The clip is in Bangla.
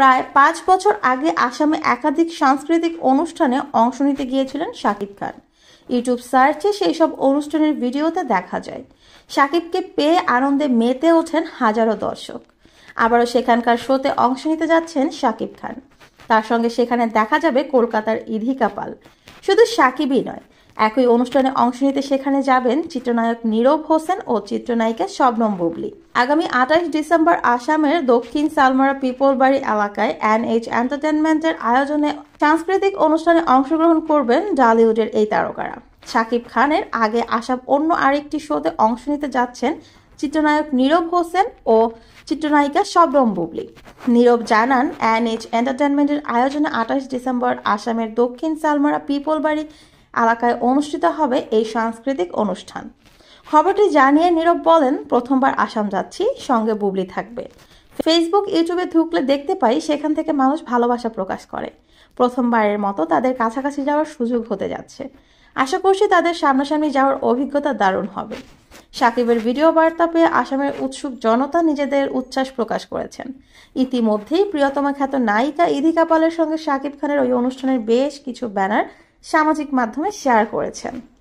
প্রায় 5 বছর আগে আসামে একাধিক সাংস্কৃতিক অনুষ্ঠানে অংশ নিতে গিয়েছিলেন শাকিব খান। ইউটিউব সার্চে সেই সব অনুষ্ঠানের ভিডিওতে দেখা যায় শাকিবকে পেয়ে আনন্দে মেতে ওঠেন হাজারো দর্শক। আবারও সেখানকার শোতে অংশ নিতে যাচ্ছেন শাকিব খান। তার সঙ্গে সেখানে দেখা যাবে কলকাতার ইধিকা পাল। শুধু শাকিবই নয়, একই অনুষ্ঠানে অংশ নিতে সেখানে যাবেন চিত্রনায়ক নীরব হোসেন ও চিত্রনায়িকা শবনম বুবলি। আগামী 28 ডিসেম্বর আসামের দক্ষিণ সালমারা পিপল বাড়ি এলাকায় NH এন্টারটেনমেন্টের আয়োজনে সাংস্কৃতিক অনুষ্ঠানে অংশগ্রহণ করবেন ঢালিউডের এই তারকারা। শাকিব খানের আগে আসাম অন্য আরেকটি শোতে অংশ নিতে যাচ্ছেন চিত্রনায়ক নীরব হোসেন ও চিত্রনায়িকা শবনম বুবলি। নীরব জানান, NH এন্টারটেনমেন্টের আয়োজনে 28 ডিসেম্বর আসামের দক্ষিণ সালমারা পিপল বাড়ি এলাকায় অনুষ্ঠিত হবে এই সাংস্কৃতিক অনুষ্ঠান। খবরটি জানিয়ে নীরব বলেন, প্রথমবার আসাম যাচ্ছি, সঙ্গে বুবলি থাকবে। ফেসবুক, ইউটিউবে ঢুকলে দেখতে পাই সেখান থেকে মানুষ ভালোবাসা প্রকাশ করে। প্রথমবারের মতো তাদের কাছাকাছি যাওয়ার সুযোগ হতে যাচ্ছে। আশা করছি তাদের সামনাসামনি যাওয়ার অভিজ্ঞতা দারুণ হবে। শাকিবের ভিডিও বার্তা পেয়ে আসামের উৎসুক জনতা নিজেদের উচ্ছ্বাস প্রকাশ করেছেন। ইতিমধ্যেই প্রিয়তমা খ্যাত নায়িকা ইধিকা পালের সঙ্গে শাকিব খানের ওই অনুষ্ঠানের বেশ কিছু ব্যানার সামাজিক মাধ্যমে শেয়ার করেছেন।